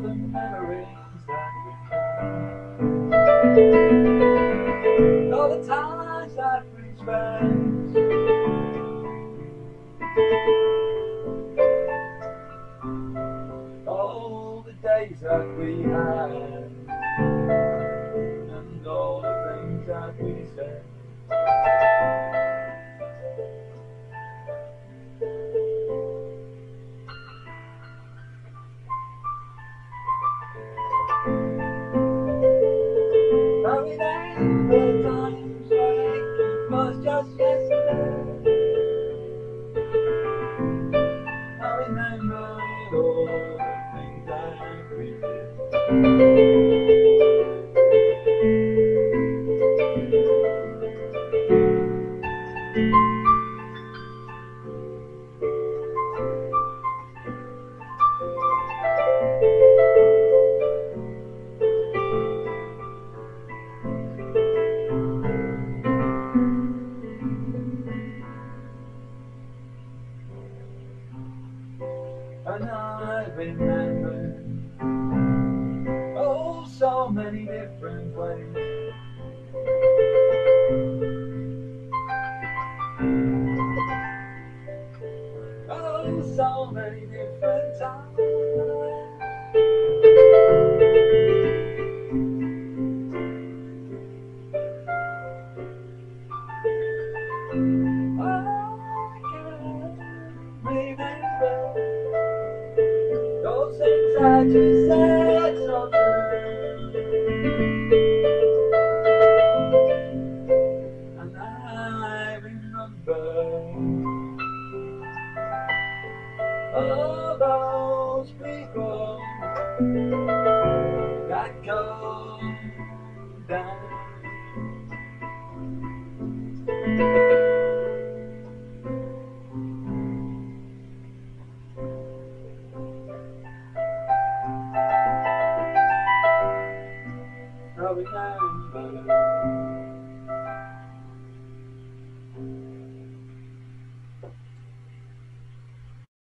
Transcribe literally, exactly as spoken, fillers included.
the memories that we had, all the times that we spent, all the days that we had, and all the things that we said. I remember times when it was just yesterday. I remember all the things that we did. And I remember, oh, so many different ways. Oh, so many different times. I can remember those things that you said so true, and I remember all those people that go